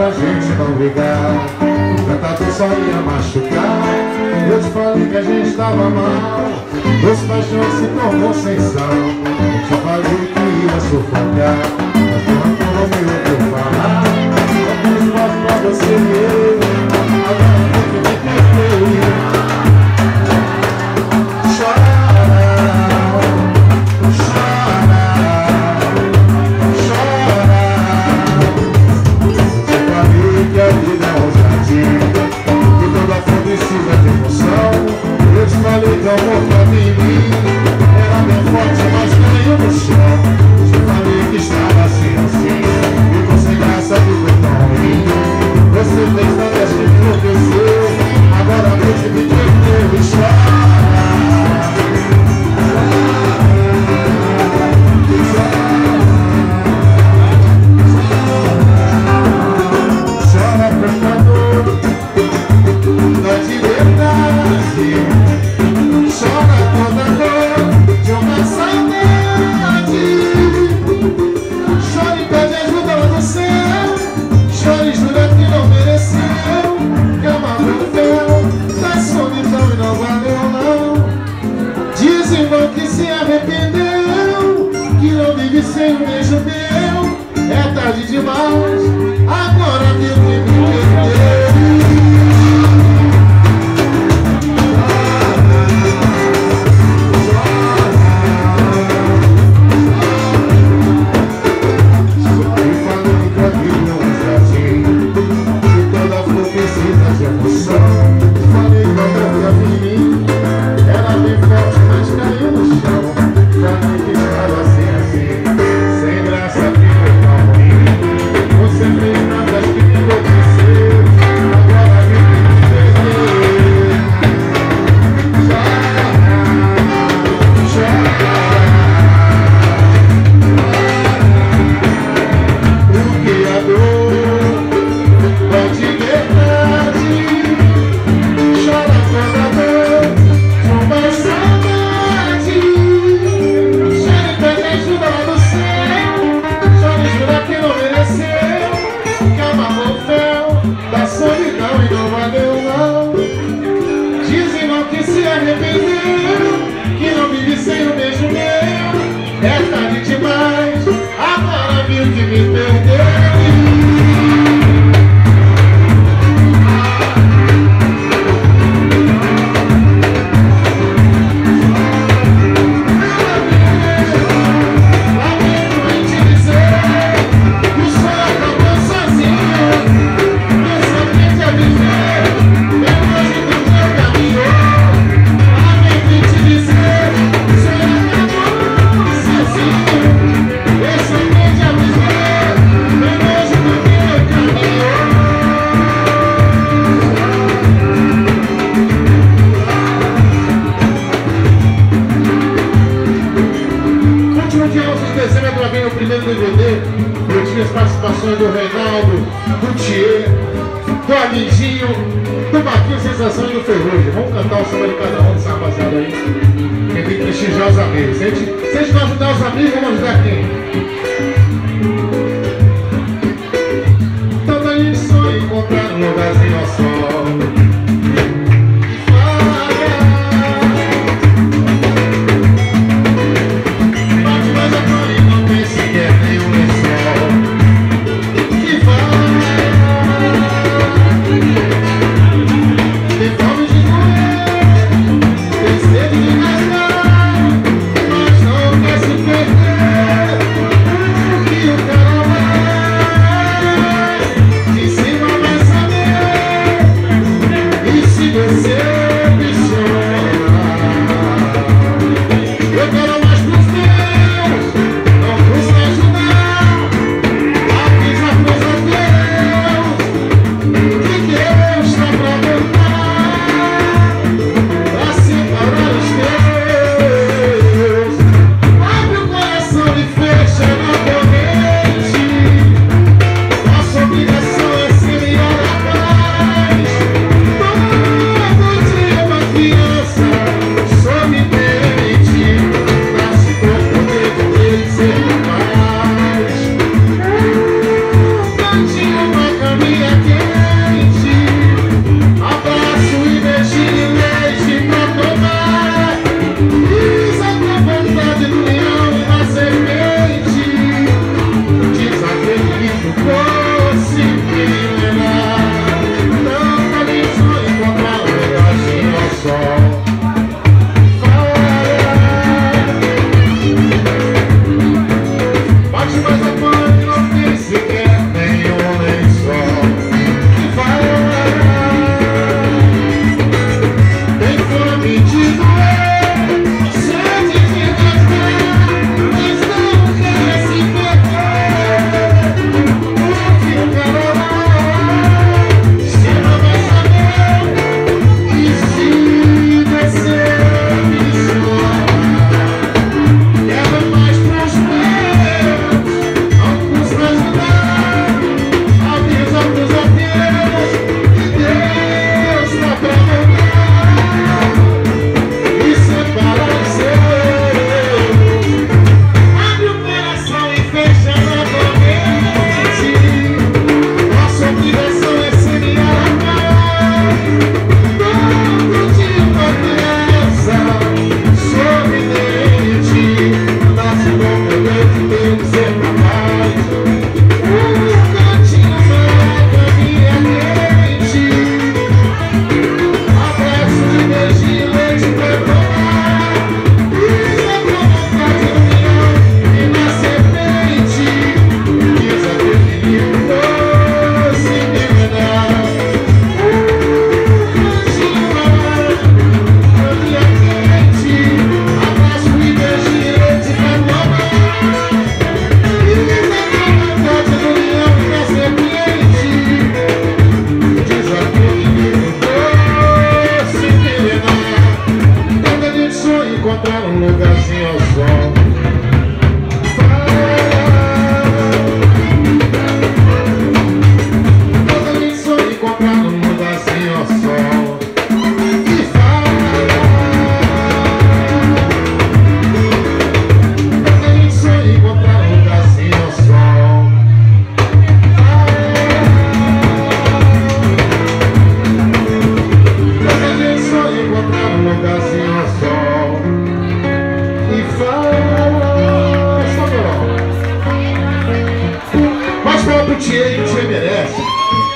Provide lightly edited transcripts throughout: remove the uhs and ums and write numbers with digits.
pra gente não brigar. Cantador só ia machucar. Eu te falei que a gente tava mal. Doce paixão se tornou sem sal. Te falei que ia sufocar, mas tu não me ouviu falar. Eu fiz voz pra você e eu. Agora vou te me perder. Falei que o amor pra mim era bem forte, mas caiu no chão. Te falei que estava assim, assim, e você graça ficou tão ruim. Você fez nada que enlouqueceu, agora você me perdeu e chora. Chora, pecador, não de verdade. Chora toda dor de uma saudade. Chora e pede ajuda lá no céu. Chora e jura que não mereceu. Que amava o fel da solidão e não valeu não. Diz irmão que se arrependeu, que não vive sem um beijo meu. É tarde demais, agora viu que me perdeu. Do Reinaldo, do Thier, do Amiguinho, do Marquinhos Sensação e do Ferrugem. Vamos cantar o samba de cada um dessa rapaziada aí. Quem tem que prestigiar os amigos. Se a gente não ajudar os amigos, vamos ajudar quem? Tanta gente sonha em encontrar um lugarzinho ao sol. Mas não quer se perder.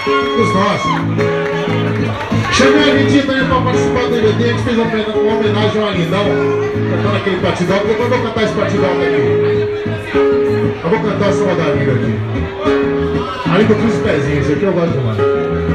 dos nossos. Chamei a Lindinha também para participar do DVD. A gente fez uma homenagem ao Alindão, cantando aquele batidão. Depois eu vou cantar esse batidão aqui. Eu vou cantar o som da Linda aqui. Ali eu fiz os pezinhos, esse aqui eu gosto demais.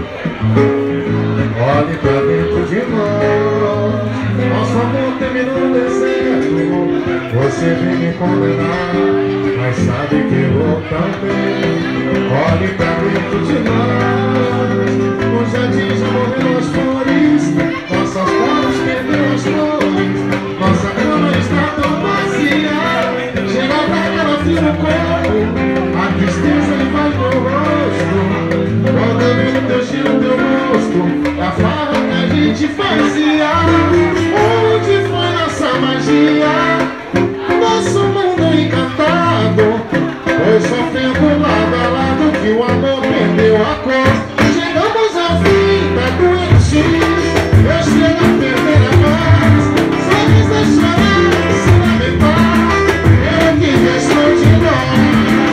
Olhe pra dentro de nós, nosso amor terminou no deserto. Você vem me condenar, mas sabe que eu vou também. Olhe pra dentro de nós, no jardim já morreram as flores, nossas flores perderam as flores, nossa cama está tão vazia, chega a dar calafrio no corpo, a tristeza invade meu rosto, quando eu vejo teu cheiro, teu rosto, a farra que a gente fazia. Onde foi nossa magia, nosso mundo encantado, foi sofrendo lado a lado que o amor perdeu a cor. Chegamos ao fim da doente, eu chego a perder a paz, só diz chorar, se lamentar, eu que restou de nós.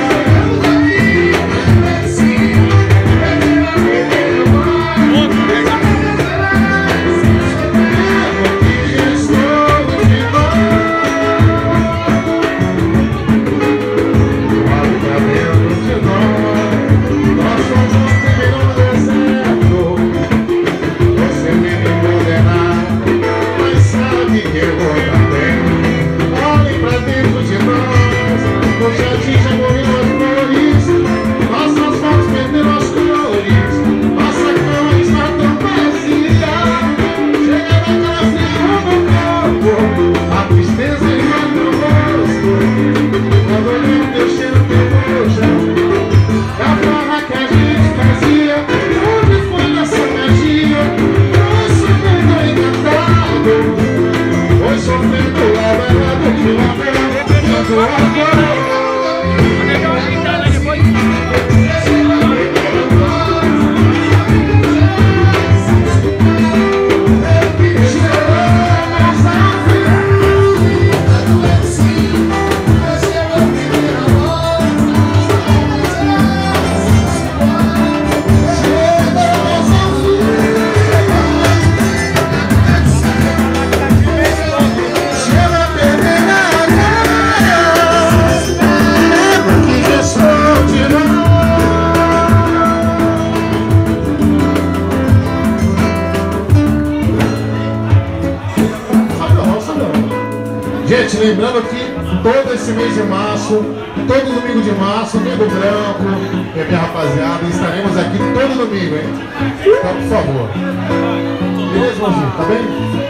Gente, lembrando que todo esse mês de março, todo domingo de março, Nego Branco, minha rapaziada, estaremos aqui todo domingo, hein? Então, por favor. Beleza, irmãozinho? Tá bem?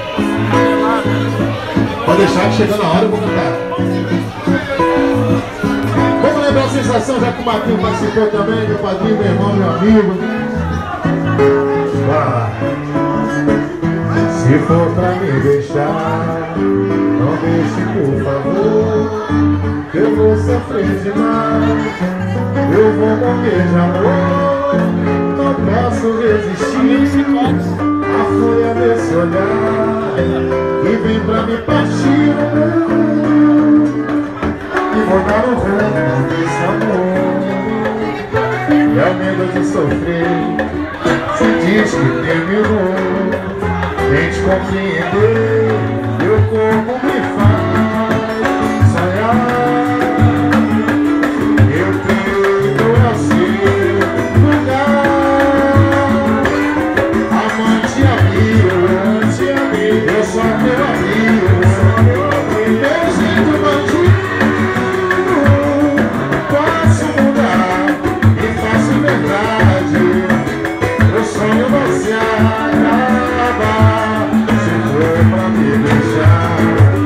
Pode deixar que chegando a hora eu vou cantar. Vamos lembrar a sensação, já que o Marquinhos participou também, meu padrinho, meu irmão, meu amigo. Bora lá. Se for pra me deixar, não deixe, por favor, que eu vou sofrer demais, eu vou morrer de amor, não posso resistir a folha desse olhar que vem pra me partir e mudar o rumo desse amor. É o medo de sofrer, se diz que terminou, tente compreender, meu corpo me faz sonhar. Eu tenho ao seu lugar, amante amigo, eu sou teu amigo, meu jeito bandido, posso mudar e faço verdade, o sonho vai se acabar. Se for pra me deixar,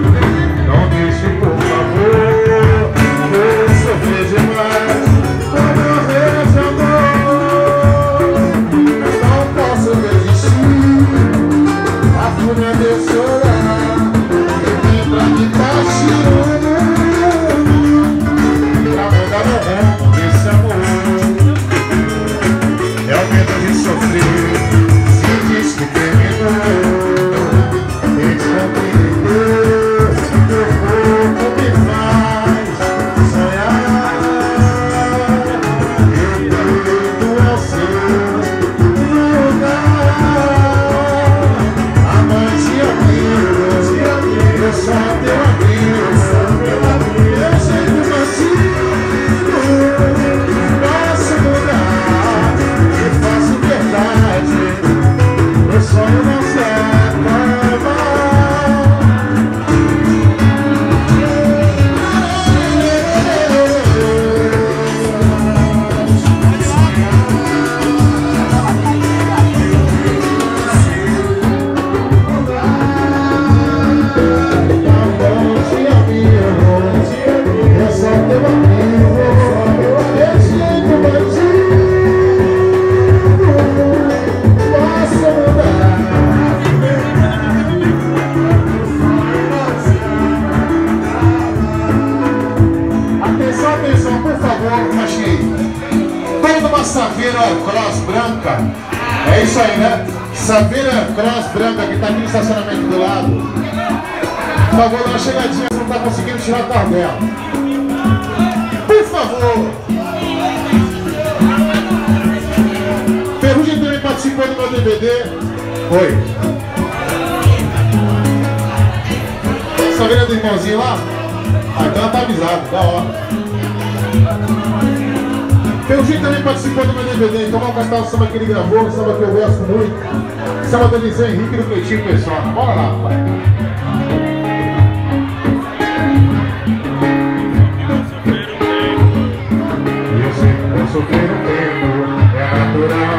branca. É isso aí, né? Saveira Cross branca que tá aqui no estacionamento do lado. Por favor, dá uma chegadinha, você não tá conseguindo tirar o carro dela. Por favor. Ferrugem também participou do meu DVD. Oi. Saveira do irmãozinho lá? Ah, então ela tá avisada, da hora. Ferrugem também participou do meu DVD, então vamos cantar o samba que ele gravou, um samba que eu gosto muito. Samba do Eliseu Henrique do Cleitinho Persona. Bora lá, pai. Eu sei que vou sofrer um tempo, é natural.